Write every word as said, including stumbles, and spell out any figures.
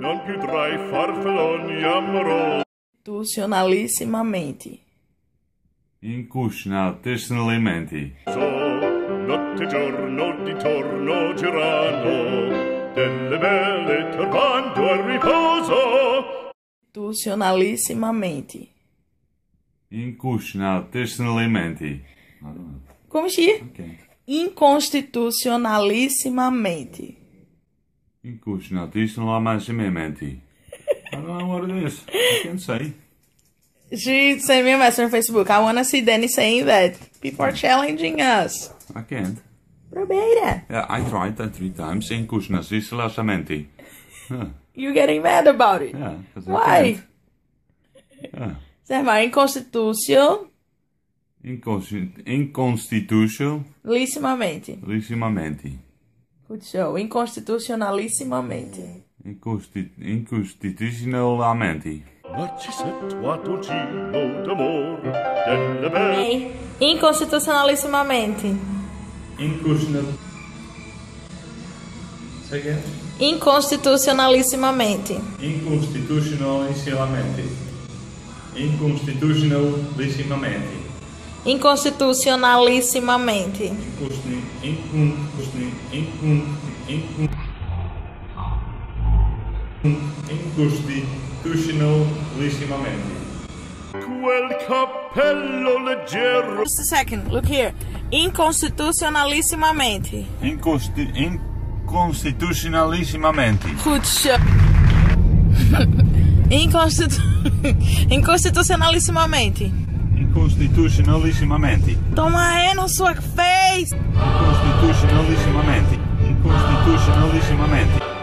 non più tra i farfalloni amorosi. Inconstitucionalissimamente. Inconstitucionalissimamente. Notte e giorno di torno girando, delle belle turbando al riposo. Inconstitucionalissimamente. Inconstitucionalissimamente. Como se Okay. Inconstitucionalissimamente. Inconstitucionalissimamente. I don't know what it is. I can't say. She sent me a message on Facebook. I want to see Danny saying that. People are challenging us. I can't. Probeira. Yeah, I tried that three times. Inconstitucionalissimamente. Yeah, You're getting mad about it. yeah. 'Cause I Why? can't. Yeah. Zeg maar, inconstitucionalissimamente. Inconsti- Inconstitucionalissimamente. Good show. Inconstitucionalissimamente. Inconsti- Inconstitucionalmente. Narcisetto a dolcino d'amor, delle belle. Hey. Inconstitucionalissimamente. Inconstitucional. Say again. Inconstitucionalissimamente. Inconstitucionalissimamente. Inconstitucionalissimamente. Inconstitucionalissimamente. Inconsti- inconsti- incon- incon- Inconstitucionalissimamente. Quel cappello leggero. Just a second. Look here. Inconstitucionalissimamente. Inconsti- Inconstitucionalissimamente. Good show. Inconstitu... Inconstitucionalissimamente. Inconstitucionalissimamente. Toma aí na sua face. Inconstitucionalissimamente. Inconstitucionalissimamente.